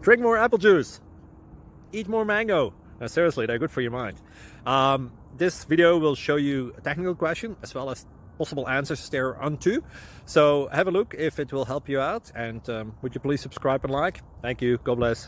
Drink more apple juice. Eat more mango. Seriously, they're good for your mind. This video will show you a technical question as well as possible answers thereunto. So have a look if it will help you out, and would you please subscribe and like? Thank you. God bless.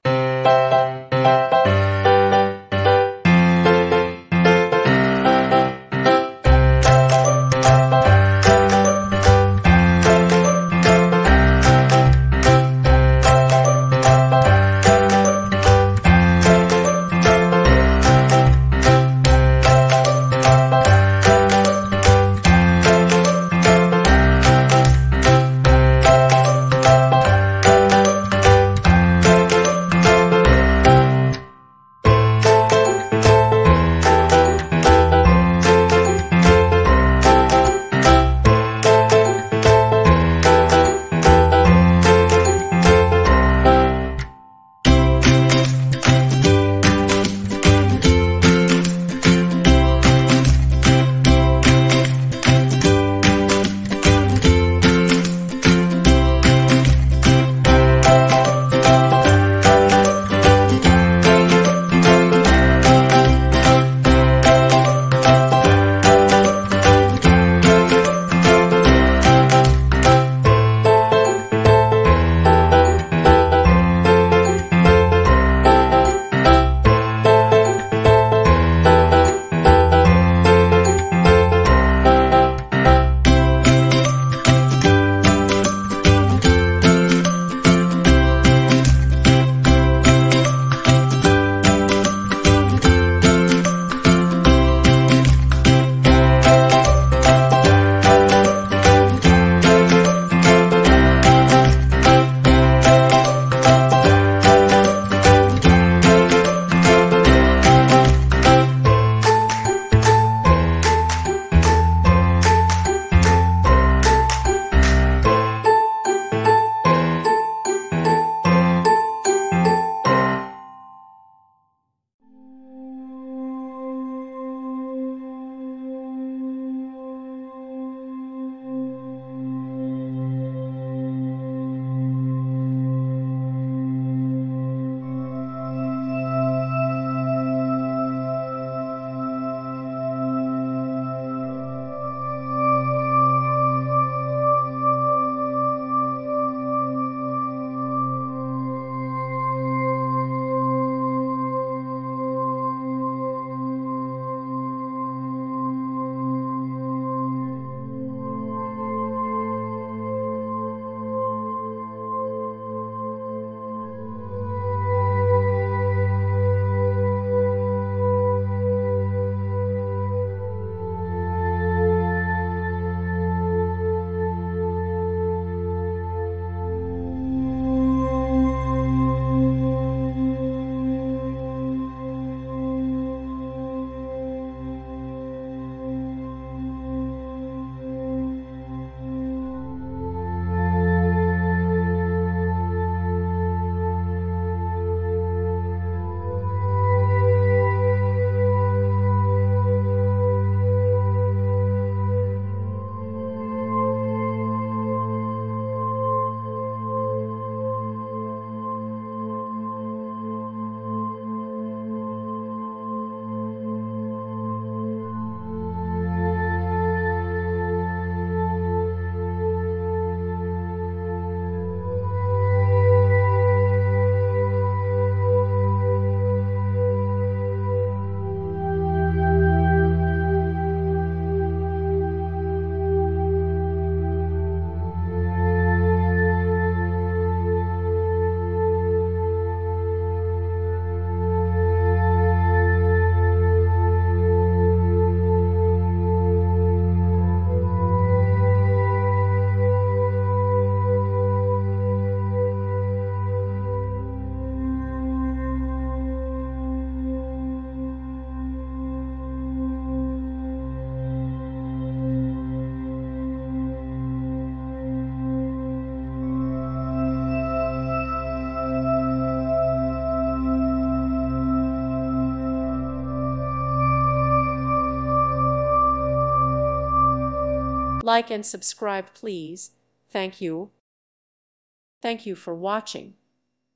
Like and subscribe, please. Thank you. Thank you for watching.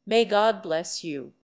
May God bless you.